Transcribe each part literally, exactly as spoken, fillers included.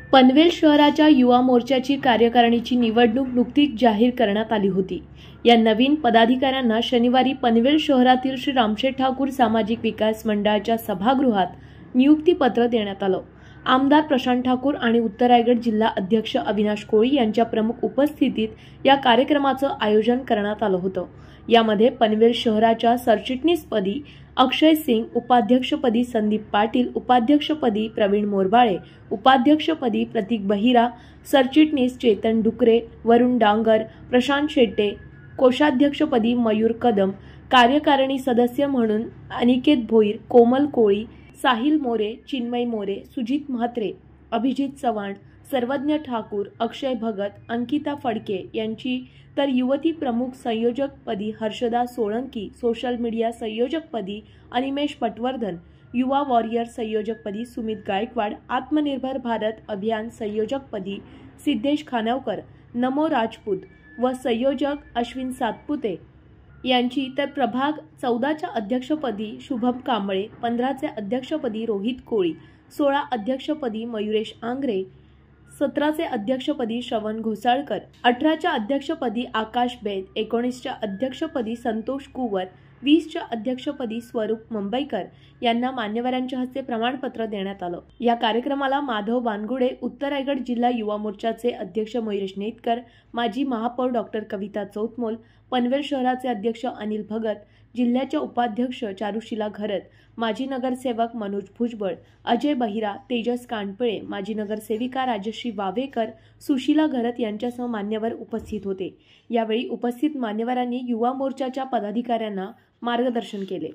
पनवेल शहराच्या युवा मोर्चाची कार्यकारिणीची निवडणूक नुकतीच जाहीर करण्यात आली होती। या नवीन पदाधिकाऱ्यांना शनिवारी पनवेल शहरातील श्री रामशेठ ठाकूर सामाजिक विकास मंडळाच्या सभागृहात नियुक्तीपत्र देण्यात आलं। आमदार प्रशांत ठाकूर आणि उत्तर रायगड जिल्हा अध्यक्ष अविनाश कोळी यांच्या प्रमुख उपस्थितीत या कार्यक्रमाचं आयोजन करण्यात आलं होतं। यामध्ये पनवेल शहराच्या सरचिटणीसपदी अक्षय सिंग, उपाध्यक्षपदी संदीप पाटील, उपाध्यक्षपदी प्रवीण मोरबाळे, उपाध्यक्षपदी प्रतीक बहिरा, सरचिटणीस चेतन डुकरे, वरुण डांगर, प्रशांत शेट्टे, कोषाध्यक्षपदी मयूर कदम, कार्यकारिणी सदस्य म्हणून अनिकेत भोईर, कोमल कोळी, साहिल मोरे, चिन्मय मोरे, सुजित म्हात्रे, अभिजित चव्हाण, सर्वज्ञ ठाकूर, अक्षय भगत, अंकिता फडके यांची, तर युवती प्रमुख संयोजकपदी हर्षदा सोळंकी, सोशल मीडिया संयोजकपदी अनिमेश पटवर्धन, युवा वॉरियर संयोजकपदी सुमित गायकवाड, आत्मनिर्भर भारत अभियान संयोजकपदी सिद्धेश खानावकर, नमो राजपूत व संयोजक अश्विन सातपुते यांची, तर प्रभाग चौदाच्या अध्यक्षपदी शुभम कांबळे, पंधराचे अध्यक्षपदी रोहित कोळी, सोळा अध्यक्षपदी मयुरेश आंग्रे, सतराचे अध्यक्षपदी श्रवण घोसाळकर, अठराच्या अध्यक्षपदी आकाश बेद, एकोणीसच्या अध्यक्षपदी संतोष कुवर, वीसच्या अध्यक्षपदी स्वरूप मुंबईकर यांना मान्यवरांच्या हस्ते प्रमाणपत्र देण्यात आलं। या कार्यक्रमाला माधव बानगुडे, उत्तर रायगड जिल्हा युवा मोर्चाचे अध्यक्ष मयुरेश नेतकर, माजी महापौर डॉक्टर कविता चौतमोल, पनवेल शहराचे अध्यक्ष अनिल भगत, जिल्ह्याच्या उपाध्यक्ष चारुशिला घरत, माजी नगरसेवक मनोज भुजबळ, अजय बहिरा, तेजस कांडपिळे, माजी नगरसेविका राजश्री वावेकर, सुशीला घरत यांच्यासह मान्यवर उपस्थित होते। यावेळी उपस्थित मान्यवरांनी युवा मोर्चाच्या पदाधिकाऱ्यांना मार्गदर्शन केले।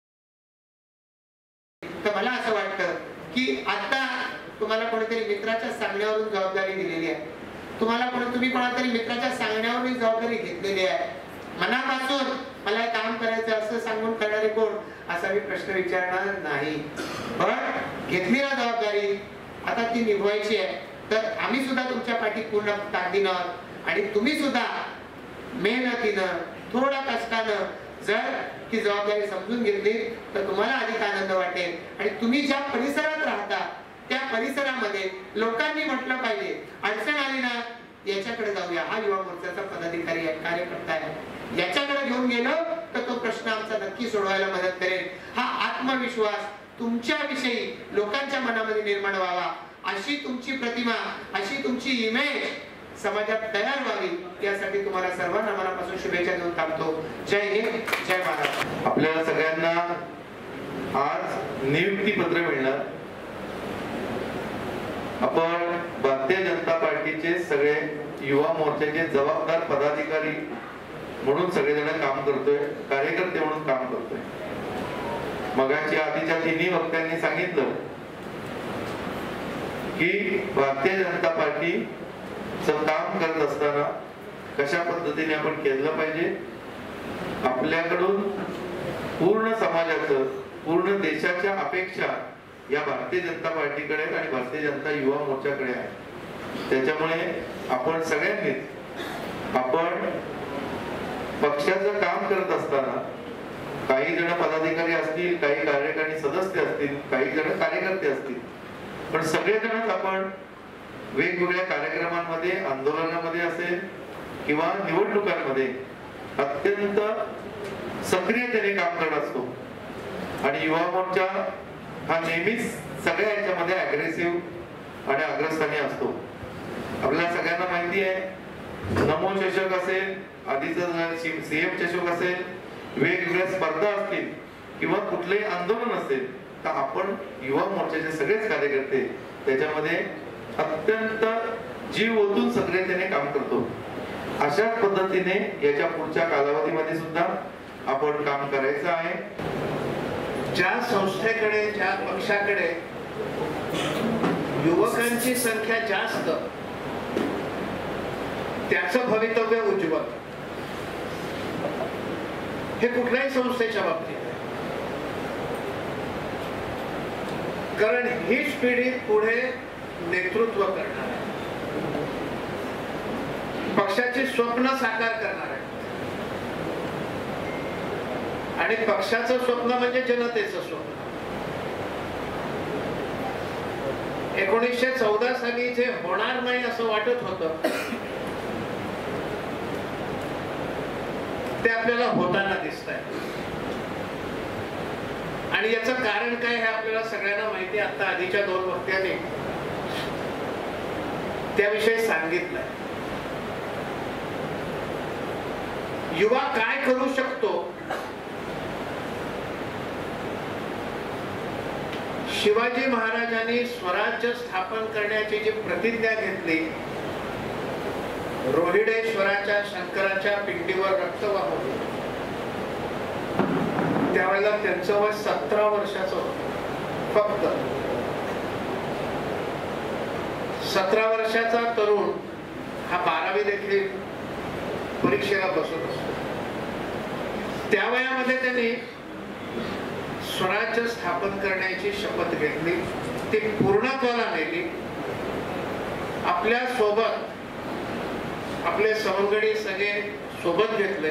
तर मला असं वाटतं की आता तुम्हाला कोणीतरी मित्राच्या सांगण्यावरून जबाबदारी दिलेली आहे, तुम्हाला कोणी तुम्ही कोणातरी मित्राच्या सांगण्यावरून जबाबदारी घेतलेली आहे। मनापासून मला हे काम करायचं असं सांगून करणारे कोण, असा मी प्रश्न विचारणार नाही, पण घेतलेली जबाबदारी आता ती निभवायची आहे। तर आम्ही सुद्धा तुमच्या पाठी पूर्ण ताकदीनं आणि तुम्ही सुद्धा मेहनतीनं, थोडा कष्टानं जर ती जबाबदारी समजून घेतली तर तुम्हाला अधिक आनंद वाटेल। आणि तुम्ही ज्या परिसरात राहता त्या परिसरामध्ये लोकांनी म्हटलं पाहिजे, अडचण आली ना याच्याकडे जाऊया, हा युवा मोर्चाचा पदाधिकारी आहे, कार्यकर्ता आहे, याच्याकडे घेऊन गेलो तर तो प्रश्न आमचा नक्की सोडवायला मदत करेल। हा आत्मविश्वास तुमच्या विषयी लोकांच्या मनामध्ये निर्माण व्हावा, अशी तुमची प्रतिमा, अशी तुमची इमेज समाजात तयार व्हावी, यासाठी तुम्हाला सर्वांना मनापासून शुभेच्छा देऊन थांबतो। जय हिंद, जय महाराष्ट्र। आपल्याला सगळ्यांना आज नियुक्ती पत्र मिळणार। आपण भारतीय जनता पार्टीचे सगळे युवा मोर्चाचे जबाबदार पदाधिकारी म्हणून सगळेजण काम करतोय, कार्यकर्ते म्हणून काम करतोय। मगाची आधीच्या तिन्ही वक्त्यांनी सांगितलं की भारतीय जनता पार्टीचं काम करत असताना कशा पद्धतीने आपण केलं पाहिजे। आपल्याकडून पूर्ण समाजाचं, पूर्ण देशाच्या अपेक्षा या भारतीय जनता पार्टीकडे आणि भारतीय जनता युवा मोर्चाकडे आहे। त्याच्यामुळे आपण सगळ्यांनीच आपण पक्षाचं काम करत असताना काही जण पदाधिकारी असतील, काही कार्यकारिणी सदस्य असतील, काही जण कार्यकर्ते असतील, पण सगळेजणच आपण वेगवेगळ्या कार्यक्रमांमध्ये, आंदोलनामध्ये असेल किंवा निवडणुकांमध्ये अत्यंत सक्रियतेने काम करत असतो। आणि युवा मोर्चा हा नेहमीच सगळ्या याच्यामध्ये अग्रेसिव्ह आणि अग्रस्थानी असतो। आपल्याला सगळ्यांना माहिती आहे, नमो चषक असेल, आधीचं सीएम चषक असेल, वेगवेगळ्या स्पर्धा असतील किंवा कुठलेही आंदोलन असेल, तर आपण युवा मोर्चाचे सगळेच कार्यकर्ते त्याच्यामध्ये अत्यंत जीव ओतून सक्रियतेने काम करतो। अशाच पद्धतीने याच्या पुढच्या कालावधीमध्ये सुद्धा आपण काम करायचं आहे। ज्या संस्थेकडे, ज्या पक्षाकडे युवकांची संख्या जास्त, त्याचं भवितव्य उज्ज्वल, हे कुठल्याही संस्थेच्या बाबतीत, कारण हीच पिढी पुढे नेतृत्व करणार आहे, पक्षाची स्वप्न साकार करणार आहे। आणि पक्षाचं स्वप्न म्हणजे जनतेचं स्वप्न। एकोणीसशे चौदा साली जे होणार नाही असं वाटत होतं ते आपल्याला होताना दिसत आहे. आणि याचं कारण काय हे आपल्याला सगळ्यांना माहिती. आता आधीच्या दोन वक्त्यांनी त्याविषयी सांगितलंय. युवा काय करू शकतो, शिवाजी महाराजांनी स्वराज्य स्थापन करण्याची जी प्रतिज्ञा घेतली, रोहिडेश्वराच्या शंकराच्या पिंडीवर रक्त वाहून, त्यावेळेला त्यांचं वय सतरा वर्षाचं होतं. फक्त सतरा वर्षाचा तरुण हा बारावी देखील परीक्षेला बसत असतो. त्या वयामध्ये त्यांनी स्वराज्य स्थापन करण्याची शपथ घेतली, ती पूर्णत्वाला नेली. आपल्या सोबत आपले सवंगडी सगळे सोबत घेतले.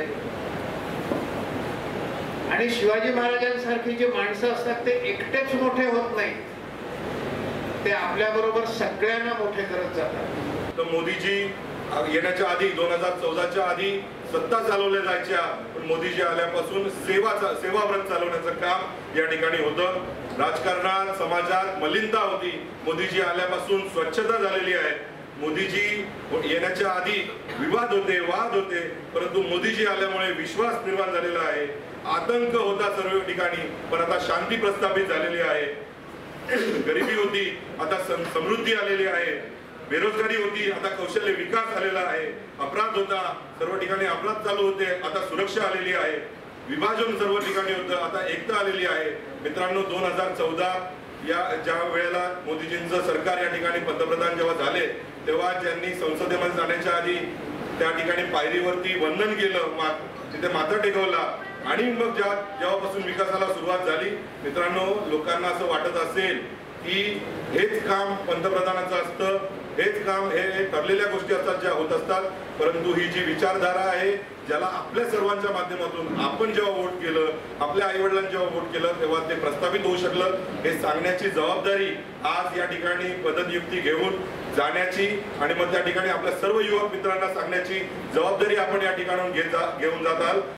आणि शिवाजी महाराजांसारखी जी माणसं असतात ते एकटेच मोठे होत नाही, ते आपल्या बरोबर सगळ्यांना मोठे करत जातात. तर मोदीजी येण्याच्या आधी दोन हजार चौदाच्या आधी सत्ता चालवल्या जायच्या, पण मोदीजी आल्यापासून सेवा सेवाव्रत चालवण्याचं काम या ठिकाणी होतं. राजकारणात समाजात मलिनता होती, मोदीजी आल्यापासून स्वच्छता झालेली आहे. मोदीजी येण्याच्या आधी विवाद होते, वाद होते, परंतु मोदीजी आल्यामुळे विश्वास निर्माण झालेला आहे. आतंक होता सर्व ठिकाणी, पण आता शांती प्रस्थापित झालेली आहे. गरिबी होती, आता समृद्धी आलेली आहे. बेरोजगारी होती, आता कौशल्य विकास झालेला आहे. अपराध होता, सर्व ठिकाणी अपराध चालू होते, आता सुरक्षा आलेली आहे. विभाजन सर्व ठिकाणी होतं, आता एकता आलेली आहे. मित्रांनो, दोन हजार चौदा या ज्या वेळेला मोदीजींचं सरकार या ठिकाणी पंतप्रधान जेव्हा झाले, तेव्हा त्यांनी संसदेमध्ये जाण्याच्या आधी त्या ठिकाणी पायरीवरती वंदन केलं, तिथे माथा टेकवला. आणि मग जेव्हा जेव्हापासून विकासाला सुरुवात झाली, मित्रांनो, लोकांना असं वाटत असेल की हेच काम पंतप्रधानाचं असतं, हेच काम हे ठरलेल्या गोष्टी असतात ज्या होत असतात. परंतु ही जी विचारधारा आहे, ज्याला आपल्या सर्वांच्या माध्यमातून आपण जेव्हा वोट केलं, आपल्या आई वडिलांनी जेव्हा वोट केलं, तेव्हा ते प्रस्थापित होऊ शकलं, हे सांगण्याची जबाबदारी आज या ठिकाणी पदनियुक्ती घेऊन जाण्याची आणि मग त्या ठिकाणी आपल्या सर्व युवक मित्रांना सांगण्याची जबाबदारी आपण या ठिकाणून घेऊन जात आहात.